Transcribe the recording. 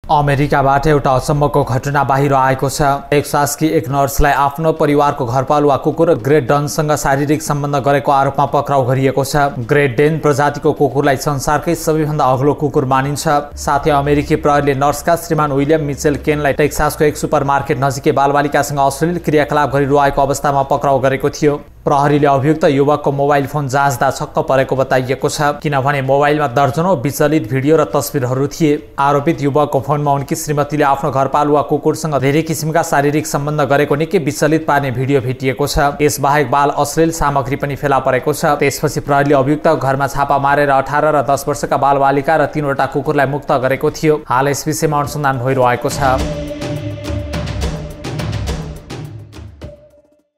अमेरिकाबाट एउटा अचम्मको घटना बाहिर आएको छ। टेक्सासकी एक नर्सलाई आफ्नो परिवारको घरपालुवा कुकुर ग्रेट डनसँग शारीरिक सम्बन्ध गरेको आरोपमा पक्राउ गरिएको छ। ग्रेट डेन प्रजातिको कुकुरलाई संसारकै सबैभन्दा अग्लो कुकुर मानिन्छ। साथै अमेरिकी प्रहरीले नर्सका श्रीमान विलियम मिचेल केनलाई टेक्सासको एक सुपरमार्केट नजिकै बालबालिकासँग अश्लील क्रियाकलाप गरिरहेको अवस्थामा पक्राउ गरेको थियो। प्रहरीले अभियुक्त युवकको मोबाइल फोन जाँच्दा छक्क परेको बताइएको छ, किनभने मोबाइलमा दर्जनौं विचलित भिडियो र तस्बिरहरू थिए। आरोपित युवकको फोनमा उनकी श्रीमतीले आफ्नो घरपालुवा कुकुरसँग धेरै किसिमका शारीरिक सम्बन्ध गरेको निकै विचलित पार्ने भिडियो भेटिएको छ। यसबाहेक बाल अश्लील सामग्री पनि फेला परेको छ। त्यसपछि प्रहरीले अभियुक्तको घरमा छापा मारेर 18 र 10 वर्षका बालबालिका र 3 वटा कुकुरलाई मुक्त गरेको थियो। हाल यस विषयमा अनुसन्धान भइरहेको छ।